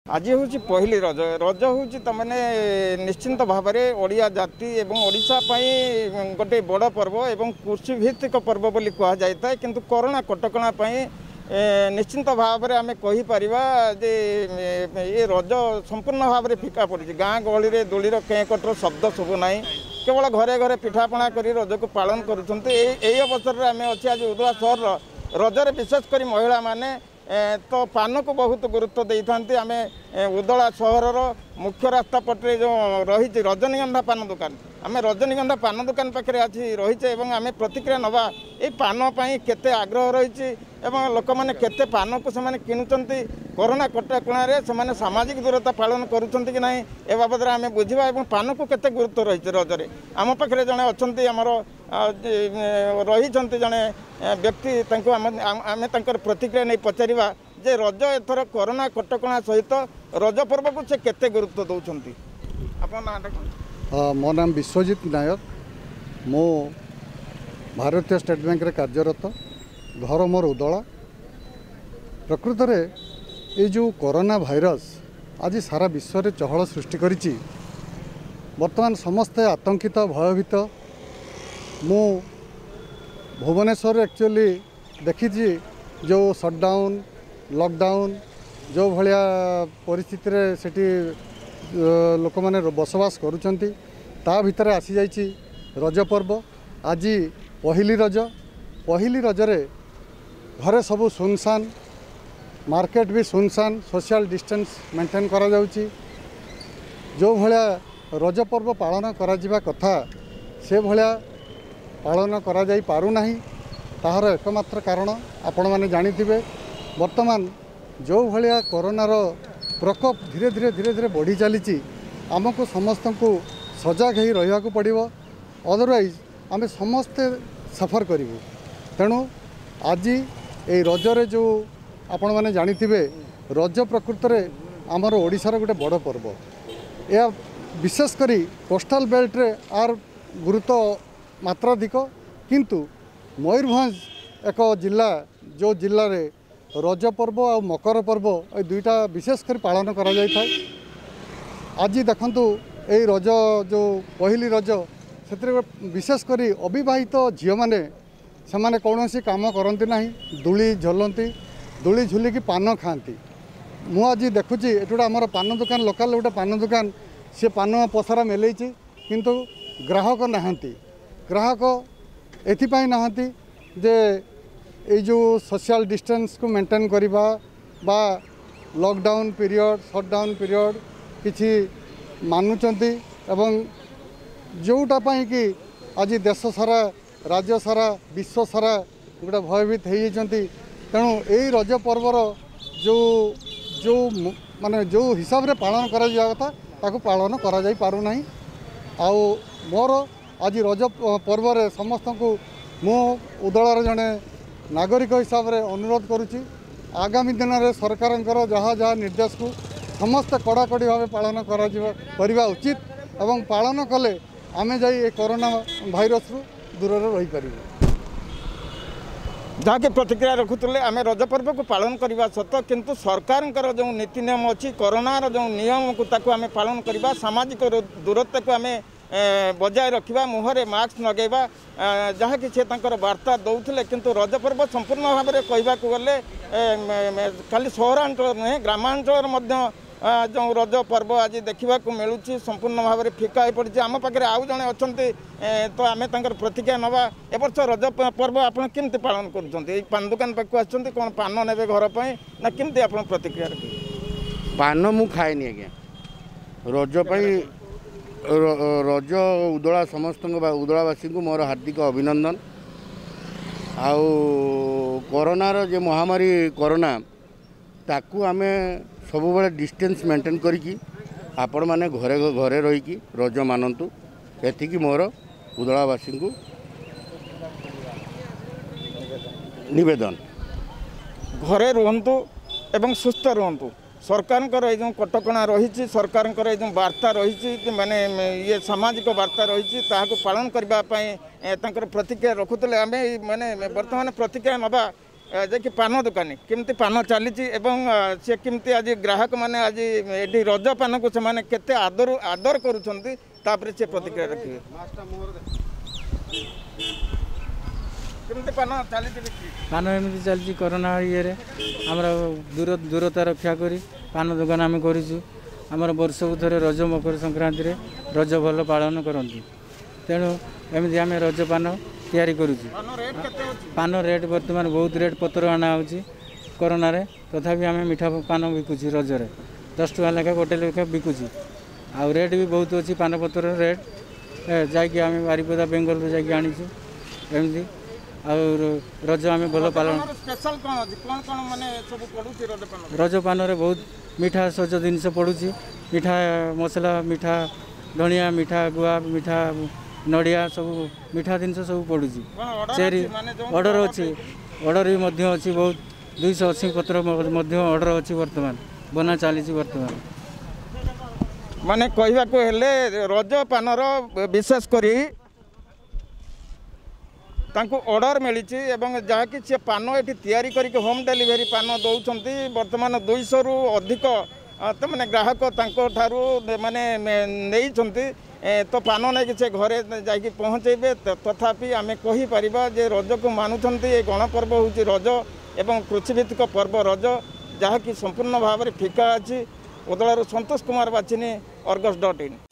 आज हूँ पहली रज रज हूँ तमाने निश्चिंत भाव में ओडिया जाति एवं ओडिशा गोटे बड़ पर्व एवं कृषि भित्तिक पर्व बोली कह जाए किंतु कोरोना कटकणा निश्चिंत भाव में आम कहीपर जे ये रज संपूर्ण भाव में फिका पड़ी गाँ गहली में दोलीर केकटर शब्द शुभु ना केवल घरे घरे पिठापणा कर रज को पालन करवसर में आम अच्छे आज उदला सहर रजरे विशेषकर महिला माने तो पान को बहुत गुरुत्व दे था आम उदला सहर मुख्य रास्ता पटे जो रही रजनीगंधा पान दुकान आम रजनीगंधा पान दुकान पाखे आज रहीचे आम प्रतिक्रिया नवा ये पान केते आग्रह रही लोक मैंने केते पान को से किणुंट कोरोना कटकणारे से सामाजिक दूरता पालन करुँच कि ना ए बाबद आम बुझा और पान को केते गुरुत्व रही रजरे आम पाखे जड़े अच्छा आमर रही जड़े व्यक्ति आम प्रतिक्रिया नहीं पचारा जे रज एथर कोरोना कटकणा सहित रज पर्व को से केते गुरुत्व दौरान मो नाम विश्वजित नायक मो भारतीय स्टेट बैंक रे कार्यरत घर मोर उदला प्रकृत में ये जो कोरोना भाइरस आज सारा विश्व में चहल सृष्टि करिछि वर्तमान समस्ते आतंकित भयभीत मु भुवनेश्वर एक्चुअली देखी जो शटडाउन लॉकडाउन जो भाया परिस्थिति रे सेठी लोक मैंने बसवास करुँच ता भितर आसी जाइछि रज पर्व आज पहली रजरे घरे सबू सुनसान मार्केट भी सुनसान सोशल डिस्टेंस मेंटेन करा जाउछि जो भाया रज पर्व पालन करा जिबा कथा से भाया पालन करा जाई पारु नाही ताहार एकमात्र कारण आपण माने जानिथिबे वर्तमान जो भाया कोरोनार प्रकोप धीरे धीरे धीरे धीरे बढ़ी चली आमको समस्त को सजग ही रहा पड़ो अदरवाइज आम समस्ते सफर करूँ तेणु आज ये रजरे जो आपण मैंने जानिथिबे रज प्रकृत में आमर ओडिशार गोटे बड़ पर्व यह विशेषकर कोस्टाल बेल्ट रे आर गुरुत्व मात्राधिक किंतु मयूरभंज एक जिला जो जिले में रज पर्व और मकर पर्व ये दुईटा विशेषकर पालन करा जाय था। आज देखंतु ये रज जो पहली रज से विशेषकर अविवाहित झील मैंने से कौन काम करती ना दूली झलती दूली झुलिकी पान खाती मु आज देखुची ये गोटे आम पान दुकान लोकाल गोटे पान दुकान सी पान पसरा मेलई किंतु ग्राहक नहांती ग्राहक एथिपाई नहांती जे ये जो सोशल डिस्टेंस को मेंटेन करवा बा लॉकडाउन पीरियड शटडाउन पीरियड किछि मानुचंती एवं जोटा पाई कि आज देश सारा राज्य सारा विश्व सारा गोटे भयभीत होती तेणु यही रज पर्वर जो जो माने जो हिसाब रे पालन करा जाय कथा ताको पालन करा जाय पारु नाही आउ मोर आज रज पर्व रे समस्त को मो उदलार जड़े नागरिक हिसाब रे अनुरोध करुच्ची आगामी दिन में सरकार जहाँ जहाँ निर्देश को समस्त कड़ाकड़ी भाव पालन करवा उचित एवं पालन कले आमे जाई कोरोना भाइरस रु दूर रही पार जहाँकि प्रतिक्रिया रखुले आम रज पर्व को पालन करने सत किंतु सरकार जो नीति नियम अच्छी कोरोनार जो नियम को ताकू आम पालन करवा सामाजिक दूरत्व को आम बजाय रखा मुहरे मास्क लगेवा जहाँकि से वार्ता दौले किंतु रज पर्व संपूर्ण भाव में कहवाक गले खाली सहरांचल नुहे ग्रामांचल जो रज पर्व आज देखा मिलूँ संपूर्ण भाव में फिका हो पड़ी आम पाखे आउ जड़े अच्छा तो आम प्रतिक्रिया नवा ए वर्ष रज पर्व आप केमती पालन कर पान दुकान पाक आसुँच कौन पान ने घर पर ना केमती आप प्रतिक्रिया रखिए पान मु खाएनी आज्ञा रज रज उदला समस्त उदलावासी को मोर हार्दिक अभिनंदन आउ कोरोनार जो महामारी कोरोना ताकू आमे सब बड़े डिस्टेंस मेंटेन करी आपण माने घरे घरे रही रज मानतु एतिकी मोर उदलावासी को निवेदन घरे रुहतु एवं सुस्थ रुहतु सरकार जो कटकणा रही सरकार जो वार्ता रही माने ये सामाजिक वार्ता रही पालन करने प्रतिक्रिया रखुले आम माने बर्तमान प्रतिक्रिया नवा जे कि पान दुकानी केमती पान चली सी केमती आज ग्राहक मैंने आज ये रज पान को से केते आदर करुँच से प्रतिक्रिया रखिए केमती पान चली पान एमती चलती कोरोना ये आमर दूरता रक्षा करी पान दुकान आम करमर वर्ष को थे रज मकर संक्रांति रे रज भल पालन करती तेणु एमती आम रज पान तैयारी करुचु पान रेट बर्तमान बहुत रेट पतर आना हो कोरोना रे तथापि आम मीठा पान बिकुची रजरे 10 टका लेखा गोटे लेखा बिकुची आ रेट भी बहुत अच्छी पान पतर रेट जाकि आम बारिपदा बेंगल जाकि आनीचु एमती रज आम भल पालन स्पेशल कौन कौन माने सब पड़ुची रज पान रे बहुत मीठा सज जिनस पड़ुची मीठा मसला मीठा धनिया मीठा गुआ मीठा नड़िया सब मीठा जिनस सब पड़ुची चेरी ऑर्डर अच्छी ऑर्डर भी मध्य अच्छी बहुत 280 पत्र मध्य ऑर्डर अच्छी वर्तमान बना चली वर्तमान माने कहवा को हेले रज पानर विशेष करी तांको ऑर्डर मिली जहाँकि सी पान ये तैयारी करके होम डिलीवरी पान दौरान बर्तमान 200 रु अधिक तो मैंने ग्राहक ठारू माने नहीं तो पान नहीं से घरे जाकि पहुँचे तथापि आम कहीपर जे रज को मानुंट ये गणपर्व हूँ रज एवं कृषिभित्तिक पर्व रज जहाँकि संपूर्ण भाव में फिका अच्छी उदलारू संतोष कुमार बाचिनी अर्गस.in